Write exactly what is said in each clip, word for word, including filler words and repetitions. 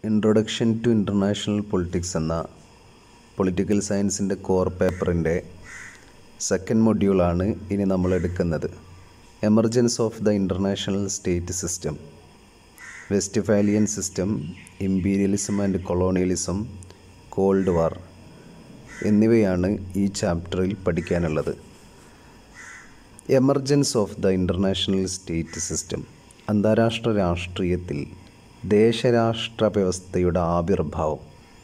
Introduction to international politics എന്ന political സയൻസിൻ്റെ core പേപ്പറിൻ്റെ സെക്കൻഡ് മൊഡ്യൂളാണ് ഇനി നമ്മൾ എടുക്കുന്നത്. Emergence of the international state system, Westphalian system, imperialism and colonialism, cold war എന്നിവയാണ് ഈ ചാപ്റ്ററിൽ പഠിക്കാനുള്ളത്. Emergence of the international state system, അന്താരാഷ്ട്ര രാഷ്ട്രീയത്തിൽ ദേശരാഷ്ട്ര വ്യവസ്ഥയുടെ ആവിർഭാവം.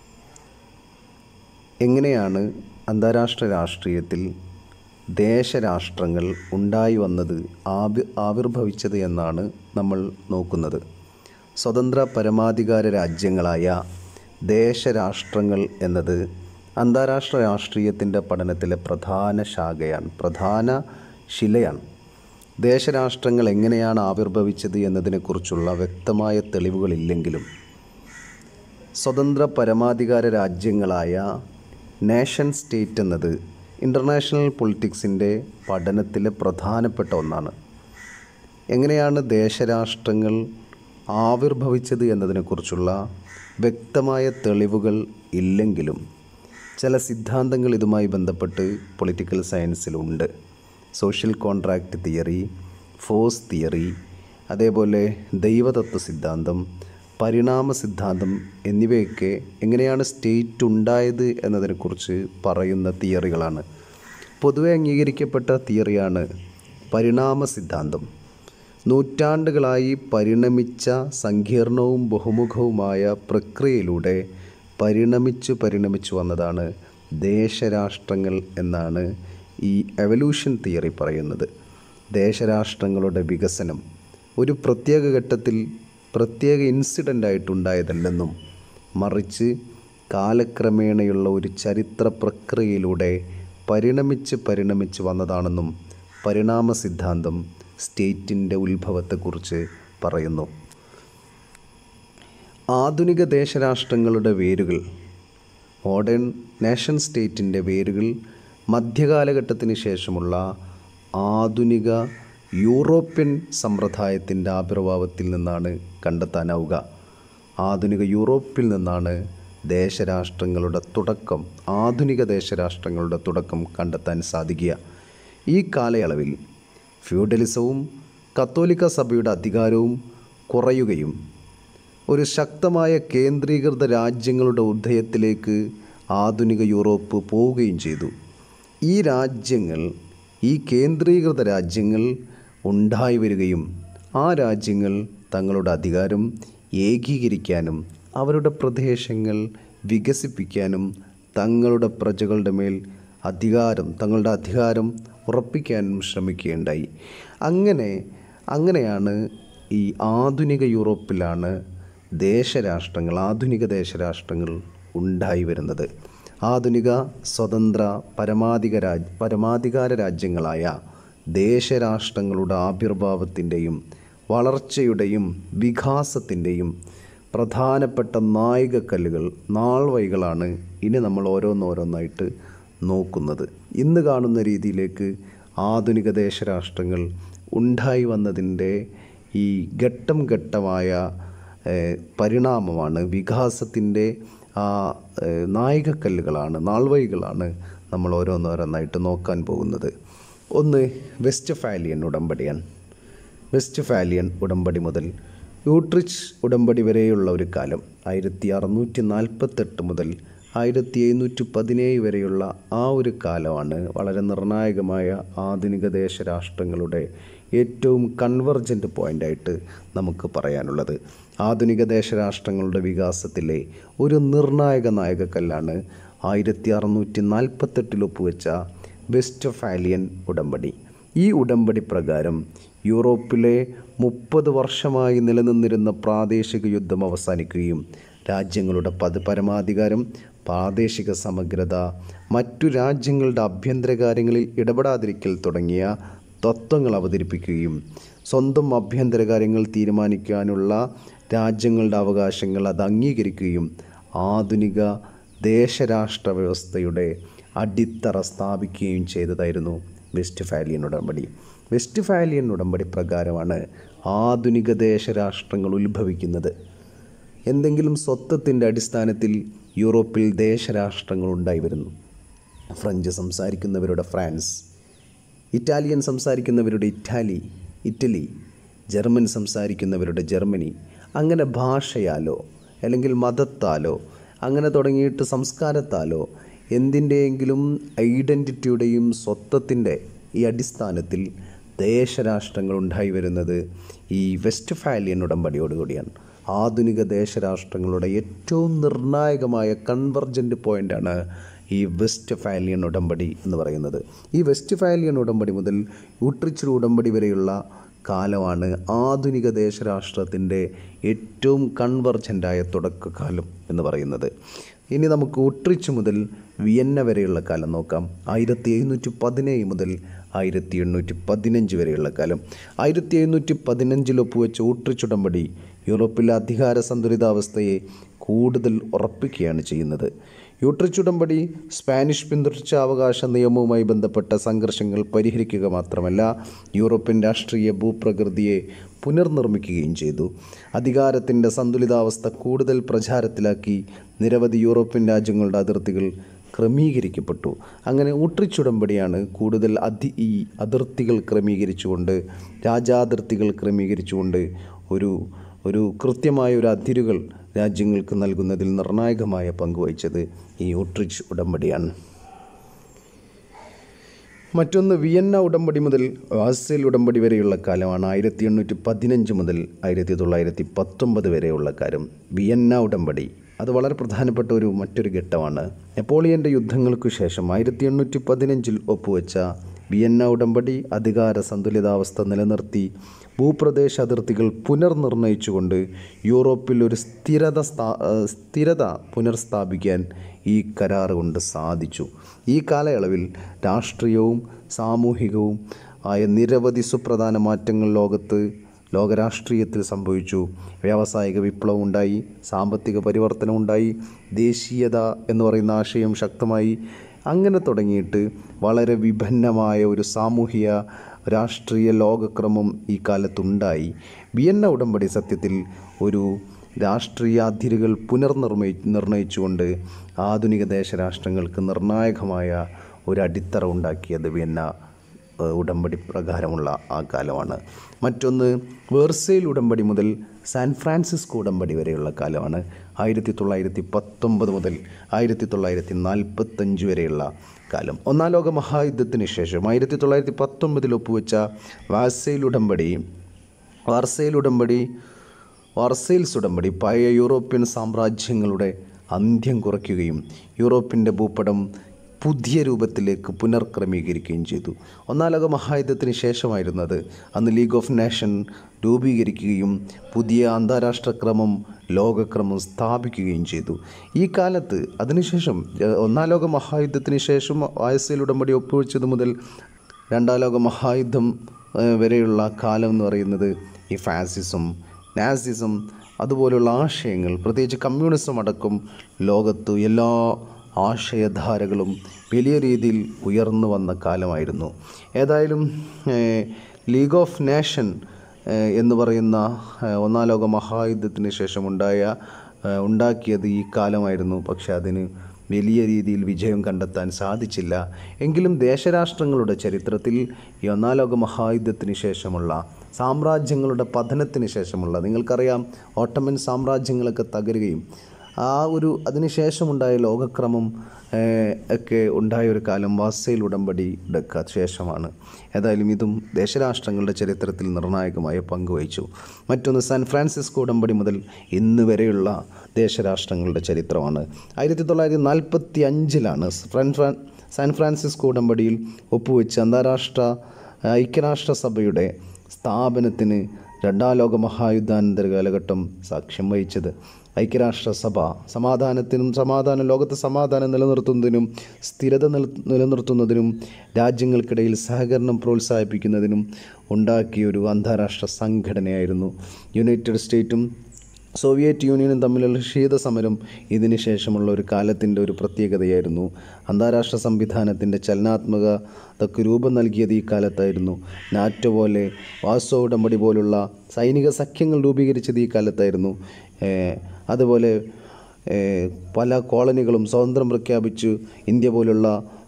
എങ്ങനെയാണ് അന്താരാഷ്ട്ര രാഷ്ട്രീയത്തിൽ ദേശരാഷ്ട്രങ്ങൾ ഉണ്ടായി വന്നത്, ആവി ആവിർഭവിച്ചത് എന്നാണ് നമ്മൾ നോക്കുന്നത്. സ്വതന്ത്ര പരമാധികാര രാജ്യങ്ങളായ ദേശരാഷ്ട്രങ്ങൾ എന്നത് അന്താരാഷ്ട്ര രാഷ്ട്രീയത്തിൻ്റെ പഠനത്തിലെ പ്രധാന ശാഖയാണ്, പ്രധാന ശിലയാണ്. ദേശരാഷ്ട്രങ്ങൾ എങ്ങനെയാണ് ആവിർഭവിച്ചത് എന്നതിനെക്കുറിച്ചുള്ള വ്യക്തമായ തെളിവുകളില്ലെങ്കിലും സ്വതന്ത്ര പരമാധികാര രാജ്യങ്ങളായ നേഷൻ സ്റ്റേറ്റ് എന്നത് ഇൻ്റർനാഷണൽ പൊളിറ്റിക്സിൻ്റെ പഠനത്തിലെ പ്രധാനപ്പെട്ട ഒന്നാണ്. എങ്ങനെയാണ് ദേശരാഷ്ട്രങ്ങൾ ആവിർഭവിച്ചത് എന്നതിനെക്കുറിച്ചുള്ള വ്യക്തമായ തെളിവുകൾ ഇല്ലെങ്കിലും ചില സിദ്ധാന്തങ്ങൾ ഇതുമായി ബന്ധപ്പെട്ട് പൊളിറ്റിക്കൽ സയൻസിലുണ്ട്. Social contract theory, force theory, അതേപോലെ ദൈവതത്വ സിദ്ധാന്തം, പരിണാമ സിദ്ധാന്തം എന്നിവയൊക്കെ എങ്ങനെയാണ് സ്റ്റേറ്റ് ഉണ്ടായത് എന്നതിനെക്കുറിച്ച് പറയുന്ന തിയറികളാണ്. പൊതുവെ അംഗീകരിക്കപ്പെട്ട തിയറിയാണ് പരിണാമ സിദ്ധാന്തം. നൂറ്റാണ്ടുകളായി പരിണമിച്ച സങ്കീർണവും ബഹുമുഖവുമായ പ്രക്രിയയിലൂടെ പരിണമിച്ചു പരിണമിച്ചു വന്നതാണ് ദേശരാഷ്ട്രങ്ങൾ എന്നാണ് ഈ എവല്യൂഷൻ തിയറി പറയുന്നത്. ദേശരാഷ്ട്രങ്ങളുടെ വികസനം ഒരു പ്രത്യേക ഘട്ടത്തിൽ പ്രത്യേക ഇൻസിഡൻ്റ് ആയിട്ടുണ്ടായതല്ലെന്നും മറിച്ച് കാലക്രമേണയുള്ള ഒരു ചരിത്ര പ്രക്രിയയിലൂടെ പരിണമിച്ച് പരിണമിച്ച് വന്നതാണെന്നും പരിണാമ സിദ്ധാന്തം സ്റ്റേറ്റിൻ്റെ ഉത്ഭവത്തെക്കുറിച്ച് പറയുന്നു. ആധുനിക ദേശരാഷ്ട്രങ്ങളുടെ വേരുകൾ, മോഡേൺ നേഷൻ സ്റ്റേറ്റിൻ്റെ വേരുകൾ മധ്യകാലഘട്ടത്തിന് ശേഷമുള്ള ആധുനിക യൂറോപ്യൻ സമ്പ്രദായത്തിൻ്റെ ആവിർഭാവത്തിൽ നിന്നാണ് കണ്ടെത്താനാവുക. ആധുനിക യൂറോപ്പിൽ നിന്നാണ് ദേശരാഷ്ട്രങ്ങളുടെ തുടക്കം, ആധുനിക ദേശരാഷ്ട്രങ്ങളുടെ തുടക്കം കണ്ടെത്താൻ സാധിക്കുക. ഈ കാലയളവിൽ ഫ്യൂഡലിസവും കത്തോലിക്ക സഭയുടെ അധികാരവും കുറയുകയും ഒരു ശക്തമായ കേന്ദ്രീകൃത രാജ്യങ്ങളുടെ ഉദയത്തിലേക്ക് ആധുനിക യൂറോപ്പ് പോവുകയും ചെയ്തു. ഈ രാജ്യങ്ങൾ, ഈ കേന്ദ്രീകൃത രാജ്യങ്ങൾ ഉണ്ടായി വരികയും ആ രാജ്യങ്ങൾ തങ്ങളുടെ അധികാരം ഏകീകരിക്കാനും അവരുടെ പ്രദേശങ്ങൾ വികസിപ്പിക്കാനും തങ്ങളുടെ പ്രജകളുടെ മേൽ അധികാരം തങ്ങളുടെ അധികാരം ഉറപ്പിക്കാനും ശ്രമിക്കുകയുണ്ടായി. അങ്ങനെ അങ്ങനെയാണ് ഈ ആധുനിക യൂറോപ്പിലാണ് ദേശരാഷ്ട്രങ്ങൾ, ആധുനിക ദേശരാഷ്ട്രങ്ങൾ ഉണ്ടായി വരുന്നത്. ആധുനിക സ്വതന്ത്ര പരമാധിക രാജ് പരമാധികാര രാജ്യങ്ങളായ ദേശരാഷ്ട്രങ്ങളുടെ ആവിർഭാവത്തിൻ്റെയും വളർച്ചയുടെയും വികാസത്തിൻ്റെയും പ്രധാനപ്പെട്ട നാഴികക്കല്ലുകൾ, നാൾവഴികളാണ് ഇനി നമ്മൾ ഓരോന്നോരോന്നായിട്ട് നോക്കുന്നത്. ഇന്ന് കാണുന്ന രീതിയിലേക്ക് ആധുനിക ദേശരാഷ്ട്രങ്ങൾ ഉണ്ടായി വന്നതിൻ്റെ ഈ ഘട്ടം ഘട്ടമായ പരിണാമമാണ്, വികാസത്തിൻ്റെ ആ നാഴികക്കല്ലുകളാണ്, നാൾവഴികളാണ് നമ്മൾ ഓരോന്നോരോന്നായിട്ട് നോക്കാൻ പോകുന്നത്. ഒന്ന് വെസ്റ്റ്ഫാലിയൻ ഉടമ്പടിയാണ്. വെസ്റ്റ്ഫാലിയൻ ഉടമ്പടി മുതൽ യൂട്രിച്ച് ഉടമ്പടി വരെയുള്ള ഒരു കാലം, ആയിരത്തി അറുന്നൂറ്റി നാൽപ്പത്തെട്ട് മുതൽ ആയിരത്തി എഴുന്നൂറ്റി പതിനേഴ് വരെയുള്ള ആ ഒരു കാലമാണ് വളരെ നിർണായകമായ ആധുനിക ദേശരാഷ്ട്രങ്ങളുടെ ഏറ്റവും കൺവർജൻ്റ് പോയിൻ്റായിട്ട് നമുക്ക് പറയാനുള്ളത്. ആധുനിക ദേശരാഷ്ട്രങ്ങളുടെ വികാസത്തിലെ ഒരു നിർണായക നാഴികക്കല്ലാണ് ആയിരത്തി അറുന്നൂറ്റി നാൽപ്പത്തെട്ടിൽ ഒപ്പുവെച്ച വെസ്റ്റ്ഫാലിയൻ ഉടമ്പടി. ഈ ഉടമ്പടി പ്രകാരം യൂറോപ്പിലെ മുപ്പത് വർഷമായി നിലനിന്നിരുന്ന പ്രാദേശിക യുദ്ധം അവസാനിക്കുകയും രാജ്യങ്ങളുടെ പത് പരമാധികാരം, പ്രാദേശിക സമഗ്രത, മറ്റു രാജ്യങ്ങളുടെ ആഭ്യന്തര കാര്യങ്ങളിൽ ഇടപെടാതിരിക്കൽ തുടങ്ങിയ തത്വങ്ങൾ അവതരിപ്പിക്കുകയും സ്വന്തം ആഭ്യന്തര കാര്യങ്ങൾ തീരുമാനിക്കാനുള്ള രാജ്യങ്ങളുടെ അവകാശങ്ങൾ അത് അംഗീകരിക്കുകയും ആധുനിക ദേശരാഷ്ട്ര വ്യവസ്ഥയുടെ അടിത്തറ സ്ഥാപിക്കുകയും ചെയ്തതായിരുന്നു വെസ്റ്റ്ഫാലിയൻ ഉടമ്പടി. വെസ്റ്റ്ഫാലിയൻ ഉടമ്പടി പ്രകാരമാണ് ആധുനിക ദേശരാഷ്ട്രങ്ങൾ ഉത്ഭവിക്കുന്നത്. എന്തെങ്കിലും സ്വത്വത്തിൻ്റെ അടിസ്ഥാനത്തിൽ യൂറോപ്പിൽ ദേശരാഷ്ട്രങ്ങൾ ഉണ്ടായി വരുന്നു. ഫ്രഞ്ച് സംസാരിക്കുന്നവരുടെ ഫ്രാൻസ്, ഇറ്റാലിയൻ സംസാരിക്കുന്നവരുടെ ഇറ്റാലി ഇറ്റലി ജർമ്മൻ സംസാരിക്കുന്നവരുടെ ജർമ്മനി. അങ്ങനെ ഭാഷയാലോ അല്ലെങ്കിൽ മതത്താലോ അങ്ങനെ തുടങ്ങിയിട്ട് സംസ്കാരത്താലോ എന്തിൻ്റെയെങ്കിലും ഐഡൻറ്റിറ്റിയുടെയും സ്വത്വത്തിൻ്റെ ഈ അടിസ്ഥാനത്തിൽ ദേശരാഷ്ട്രങ്ങൾ ഉണ്ടായി വരുന്നത് ഈ വെസ്റ്റ്ഫാലിയൻ ഉടമ്പടിയോടുകൂടിയാണ്. ആധുനിക ദേശരാഷ്ട്രങ്ങളുടെ ഏറ്റവും നിർണായകമായ കൺവർജൻ്റ് പോയിൻ്റാണ് ഈ വെസ്റ്റ്ഫാലിയൻ ഉടമ്പടി എന്ന് പറയുന്നത്. ഈ വെസ്റ്റ്ഫാലിയൻ ഉടമ്പടി മുതൽ യൂട്രിച്ച് ഉടമ്പടി വരെയുള്ള കാലമാണ് ആധുനിക ദേശരാഷ്ട്രത്തിൻ്റെ ഏറ്റവും കൺവർജൻ്റായ തുടക്കകാലം എന്ന് പറയുന്നത്. ഇനി നമുക്ക് യൂട്രിച്ച് മുതൽ വിയന്ന വരെയുള്ള കാലം നോക്കാം. ആയിരത്തി എഴുന്നൂറ്റി പതിനേഴ് മുതൽ ആയിരത്തി എണ്ണൂറ്റി പതിനഞ്ച് വരെയുള്ള കാലം. ആയിരത്തി എഴുന്നൂറ്റി പതിനഞ്ചിൽ ഒപ്പുവെച്ച യൂട്രിച്ച് ഉടമ്പടി യൂറോപ്പിലെ അധികാര സന്തുലിതാവസ്ഥയെ കൂടുതൽ ഉറപ്പിക്കുകയാണ് ചെയ്യുന്നത്. യൂട്രിച്ച് ഉടമ്പടി സ്പാനിഷ് പിന്തുടർച്ചാവകാശ നിയമവുമായി ബന്ധപ്പെട്ട സംഘർഷങ്ങൾ പരിഹരിക്കുക മാത്രമല്ല, യൂറോപ്യൻ രാഷ്ട്രീയ ഭൂപ്രകൃതിയെ പുനർനിർമ്മിക്കുകയും ചെയ്തു. അധികാരത്തിൻ്റെ സന്തുലിതാവസ്ഥ കൂടുതൽ പ്രചാരത്തിലാക്കി നിരവധി യൂറോപ്യൻ രാജ്യങ്ങളുടെ അതിർത്തികൾ ക്രമീകരിക്കപ്പെട്ടു. അങ്ങനെ യൂട്രിച്ച് ഉടമ്പടിയാണ് കൂടുതൽ അധി ഈ അതിർത്തികൾ ക്രമീകരിച്ചുകൊണ്ട് രാജാതിർത്തികൾ ക്രമീകരിച്ചുകൊണ്ട് ഒരു ഒരു കൃത്യമായ ഒരു അതിരുകൾ രാജ്യങ്ങൾക്ക് നൽകുന്നതിൽ നിർണായകമായ പങ്കുവഹിച്ചത് ഈ യൂട്രിച്ച് ഉടമ്പടിയാണ്. മറ്റൊന്ന് വിയന്ന ഉടമ്പടി മുതൽ വാഴ്സേൽ ഉടമ്പടി വരെയുള്ള കാലമാണ്. ആയിരത്തി എണ്ണൂറ്റി പതിനഞ്ച് മുതൽ ആയിരത്തി തൊള്ളായിരത്തി പത്തൊമ്പത് വരെയുള്ള കാലം വിയന്ന ഉടമ്പടി. അത് വളരെ പ്രധാനപ്പെട്ട ഒരു മറ്റൊരു ഘട്ടമാണ്. നെപ്പോളിയൻ്റെ യുദ്ധങ്ങൾക്കു ശേഷം ആയിരത്തി എണ്ണൂറ്റി പതിനഞ്ചിൽ ഒപ്പുവെച്ച വിയന്ന ഉടമ്പടി അധികാര സന്തുലിതാവസ്ഥ നിലനിർത്തി ഭൂപ്രദേശ അതിർത്തികൾ പുനർനിർണയിച്ചുകൊണ്ട് യൂറോപ്പിൽ ഒരു സ്ഥിരത സ്ഥാ സ്ഥിരത പുനർസ്ഥാപിക്കാൻ ഈ കരാർ കൊണ്ട് സാധിച്ചു. ഈ കാലയളവിൽ രാഷ്ട്രീയവും സാമൂഹികവും ആയ നിരവധി സുപ്രധാന മാറ്റങ്ങൾ ലോകത്ത് ലോകരാഷ്ട്രീയത്തിൽ സംഭവിച്ചു. വ്യാവസായിക വിപ്ലവം ഉണ്ടായി, സാമ്പത്തിക പരിവർത്തനം ഉണ്ടായി, ദേശീയത എന്ന് പറയുന്ന ആശയം ശക്തമായി. അങ്ങനെ തുടങ്ങിയിട്ട് വളരെ വിഭിന്നമായ ഒരു സാമൂഹിക രാഷ്ട്രീയ ലോകക്രമം ഈ കാലത്തുണ്ടായി. വിയന്ന ഉടമ്പടി സത്യത്തിൽ ഒരു രാഷ്ട്രീയ അതിരുകൾ പുനർനിർമ്മയി നിർണയിച്ചുകൊണ്ട് ആധുനിക ദേശരാഷ്ട്രങ്ങൾക്ക് നിർണായകമായ ഒരു അടിത്തറ ഉണ്ടാക്കിയത് വിയന്ന ഉടമ്പടി പ്രകാരമുള്ള ആ കാലമാണ്. മറ്റൊന്ന് വേഴ്സേൽ ഉടമ്പടി മുതൽ സാൻ ഫ്രാൻസിസ്കോ ഉടമ്പടി വരെയുള്ള കാലമാണ്. ആയിരത്തി തൊള്ളായിരത്തി പത്തൊമ്പത് മുതൽ ആയിരത്തി തൊള്ളായിരത്തി നാൽപ്പത്തഞ്ച് വരെയുള്ള കാലം. ഒന്നാം ലോക മഹായുദ്ധത്തിന് ശേഷം ആയിരത്തി തൊള്ളായിരത്തി പത്തൊമ്പതിൽ ഒപ്പുവെച്ച വാഴ്സേൽ ഉടമ്പടി വാർസേൽ ഉടമ്പടി വാർസേൽസ് ഉടമ്പടി പഴയ യൂറോപ്യൻ സാമ്രാജ്യങ്ങളുടെ അന്ത്യം കുറയ്ക്കുകയും യൂറോപ്പിൻ്റെ ഭൂപടം പുതിയ രൂപത്തിലേക്ക് പുനർക്രമീകരിക്കുകയും ചെയ്തു. ഒന്നാം ലോക മഹായുദ്ധത്തിന് ശേഷമായിരുന്നത്. അന്ന് ലീഗ് ഓഫ് നേഷൻ രൂപീകരിക്കുകയും പുതിയ അന്താരാഷ്ട്ര ക്രമം ലോകക്രമം സ്ഥാപിക്കുകയും ചെയ്തു. ഈ കാലത്ത് അതിനുശേഷം ഒന്നാം ലോക മഹായുദ്ധത്തിന് ശേഷം വാഴ്സേൽ ഉടമ്പടി ഒപ്പുവെച്ചത് മുതൽ രണ്ടാം ലോക മഹായുദ്ധം വരെയുള്ള കാലം എന്ന് പറയുന്നത് ഈ ഫാസിസം, നാസിസം അതുപോലുള്ള ആശയങ്ങൾ, പ്രത്യേകിച്ച് കമ്മ്യൂണിസം അടക്കം ലോകത്ത് എല്ലാ ആശയധാരകളും വലിയ രീതിയിൽ ഉയർന്നു വന്ന കാലമായിരുന്നു. ഏതായാലും ലീഗ് ഓഫ് നേഷൻ എന്ന് പറയുന്ന ഒന്നാം ലോക മഹായുദ്ധത്തിന് ശേഷമുണ്ടായ ഉണ്ടാക്കിയത് ഈ കാലമായിരുന്നു. പക്ഷേ അതിന് വലിയ രീതിയിൽ വിജയം കണ്ടെത്താൻ സാധിച്ചില്ല. എങ്കിലും ദേശരാഷ്ട്രങ്ങളുടെ ചരിത്രത്തിൽ ഈ ഒന്നാം ലോക മഹായുദ്ധത്തിന് ശേഷമുള്ള സാമ്രാജ്യങ്ങളുടെ പതനത്തിന് ശേഷമുള്ള, നിങ്ങൾക്കറിയാം ഓട്ടോമൻ സാമ്രാജ്യങ്ങളൊക്കെ തകരുകയും ആ ഒരു അതിനുശേഷമുണ്ടായ ലോകക്രമം ഒക്കെ ഉണ്ടായ ഒരു കാലം വാഴ്സേൽ ഉടമ്പടിയുടെ ശേഷമാണ്. ഏതായാലും ഇതും ദേശരാഷ്ട്രങ്ങളുടെ ചരിത്രത്തിൽ നിർണായകമായ പങ്കുവഹിച്ചു. മറ്റൊന്ന് സാൻ ഫ്രാൻസിസ്കോ ഉടമ്പടി മുതൽ ഇന്ന് വരെയുള്ള ദേശരാഷ്ട്രങ്ങളുടെ ചരിത്രമാണ്. ആയിരത്തി തൊള്ളായിരത്തി നാൽപ്പത്തി അഞ്ചിലാണ് സാൻ ഫ്രാൻസിസ്കോ ഉടമ്പടിയിൽ ഒപ്പുവെച്ച് അന്താരാഷ്ട്ര ഐക്യരാഷ്ട്രസഭയുടെ സ്ഥാപനത്തിന് രണ്ടാം ലോക മഹായുദ്ധാനന്തര കാലഘട്ടം സാക്ഷ്യം വഹിച്ചത്. ഐക്യരാഷ്ട്രസഭ സമാധാനത്തിനും സമാധാനം ലോകത്ത് സമാധാനം നിലനിർത്തുന്നതിനും സ്ഥിരത നില നിലനിർത്തുന്നതിനും രാജ്യങ്ങൾക്കിടയിൽ സഹകരണം പ്രോത്സാഹിപ്പിക്കുന്നതിനും ഉണ്ടാക്കിയൊരു അന്താരാഷ്ട്ര സംഘടനയായിരുന്നു. യുണൈറ്റഡ് സ്റ്റേറ്റും സോവിയറ്റ് യൂണിയനും തമ്മിലുള്ള ശീതസമരം ഇതിന് ശേഷമുള്ള ഒരു കാലത്തിൻ്റെ ഒരു പ്രത്യേകതയായിരുന്നു. അന്താരാഷ്ട്ര സംവിധാനത്തിൻ്റെ ചലനാത്മകതയ്ക്ക് രൂപം നൽകിയത് ഈ കാലത്തായിരുന്നു. നാറ്റോ പോലെ വാർസോ ഉടമ്പടി പോലുള്ള സൈനിക സഖ്യങ്ങൾ രൂപീകരിച്ചത് ഈ കാലത്തായിരുന്നു. അതുപോലെ പല കോളനികളും സ്വാതന്ത്ര്യം പ്രഖ്യാപിച്ചു ഇന്ത്യ പോലുള്ള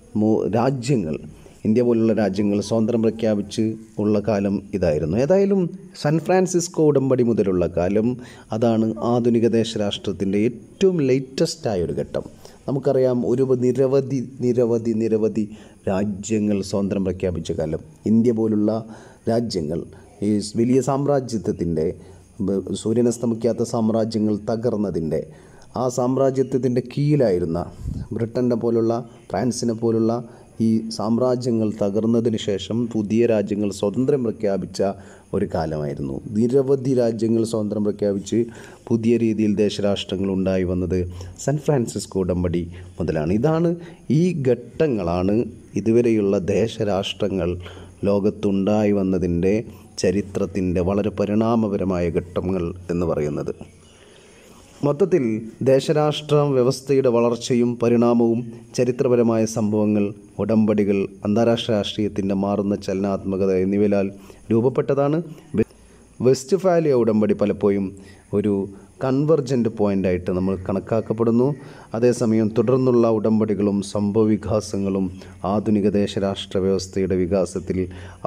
രാജ്യങ്ങൾ ഇന്ത്യ പോലുള്ള രാജ്യങ്ങൾ സ്വാതന്ത്ര്യം പ്രഖ്യാപിച്ച് ഉള്ള കാലം ഇതായിരുന്നു. ഏതായാലും സാൻ ഫ്രാൻസിസ്കോ ഉടമ്പടി മുതലുള്ള കാലം അതാണ് ആധുനിക ദേശരാഷ്ട്രത്തിൻ്റെ ഏറ്റവും ലേറ്റസ്റ്റായ ഒരു ഘട്ടം. നമുക്കറിയാം, ഒരു നിരവധി നിരവധി നിരവധി രാജ്യങ്ങൾ സ്വാതന്ത്ര്യം പ്രഖ്യാപിച്ച കാലം. ഇന്ത്യ പോലുള്ള രാജ്യങ്ങൾ ഈ വലിയ സാമ്രാജ്യത്വത്തിൻ്റെ, സൂര്യനസ്തമിക്കാത്ത സാമ്രാജ്യങ്ങൾ തകർന്നതിൻ്റെ, ആ സാമ്രാജ്യത്വത്തിൻ്റെ കീഴിലായിരുന്ന ബ്രിട്ടനെ പോലുള്ള, ഫ്രാൻസിനെ പോലുള്ള ഈ സാമ്രാജ്യങ്ങൾ തകർന്നതിന് ശേഷം പുതിയ രാജ്യങ്ങൾ സ്വാതന്ത്ര്യം പ്രഖ്യാപിച്ച ഒരു കാലമായിരുന്നു. നിരവധി രാജ്യങ്ങൾ സ്വാതന്ത്ര്യം പ്രഖ്യാപിച്ച് പുതിയ രീതിയിൽ ദേശരാഷ്ട്രങ്ങൾ ഉണ്ടായി വന്നത് സാൻ ഫ്രാൻസിസ്കോ ഉടമ്പടി മുതലാണ്. ഇതാണ് ഈ ഘട്ടങ്ങളാണ് ഇതുവരെയുള്ള ദേശരാഷ്ട്രങ്ങൾ ലോകത്തുണ്ടായി വന്നതിൻ്റെ ചരിത്രത്തിൻ്റെ വളരെ പരിണാമപരമായ ഘട്ടങ്ങൾ എന്ന് പറയുന്നത്. മൊത്തത്തിൽ ദേശരാഷ്ട്ര വ്യവസ്ഥയുടെ വളർച്ചയും പരിണാമവും ചരിത്രപരമായ സംഭവങ്ങൾ, ഉടമ്പടികൾ, അന്താരാഷ്ട്ര രാഷ്ട്രീയത്തിൻ്റെ മാറുന്ന ചലനാത്മകത എന്നിവയാൽ രൂപപ്പെട്ടതാണ്. വെസ്റ്റ്ഫാലിയ ഉടമ്പടി പലപ്പോഴും ഒരു കൺവെർജൻ്റ് പോയിൻ്റായിട്ട് നമ്മൾ കണക്കാക്കപ്പെടുന്നു. അതേസമയം തുടർന്നുള്ള ഉടമ്പടികളും സംഭവവികാസങ്ങളും ആധുനിക ദേശരാഷ്ട്ര വ്യവസ്ഥയുടെ വികാസത്തിൽ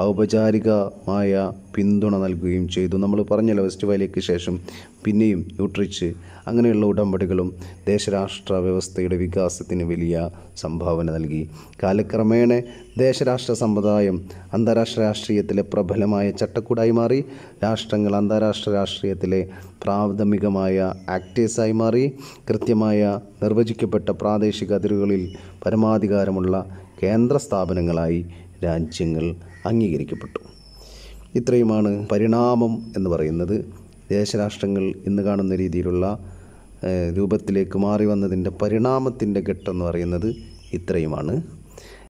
ഔപചാരികമായ പിന്തുണ നൽകുകയും ചെയ്തു. നമ്മൾ പറഞ്ഞല്ലോ, വെസ്റ്റ്ഫാലിയയ്ക്ക് ശേഷം പിന്നെയും യൂട്രിച്ച് അങ്ങനെയുള്ള ഉടമ്പടികളും ദേശരാഷ്ട്ര വ്യവസ്ഥയുടെ വികാസത്തിന് വലിയ സംഭാവന നൽകി. കാലക്രമേണ ദേശരാഷ്ട്ര സമ്പ്രദായം അന്താരാഷ്ട്ര രാഷ്ട്രീയത്തിലെ പ്രബലമായ ചട്ടക്കൂടായി മാറി. രാഷ്ട്രങ്ങൾ അന്താരാഷ്ട്ര രാഷ്ട്രീയത്തിലെ പ്രാഥമികമായ ആക്ടേഴ്സായി മാറി. കൃത്യമായ നിർവചിക്കപ്പെട്ട പ്രാദേശിക അതിരുകളിൽ പരമാധികാരമുള്ള കേന്ദ്ര സ്ഥാപനങ്ങളായി രാജ്യങ്ങൾ അംഗീകരിക്കപ്പെട്ടു. ഇത്രയുമാണ് പരിണാമം എന്ന് പറയുന്നത്. ദേശരാഷ്ട്രങ്ങൾ ഇന്ന് കാണുന്ന രീതിയിലുള്ള രൂപത്തിലേക്ക് മാറി വന്നതിൻ്റെ പരിണാമത്തിൻ്റെ ഘട്ടം എന്ന് പറയുന്നത് ഇത്രയുമാണ്.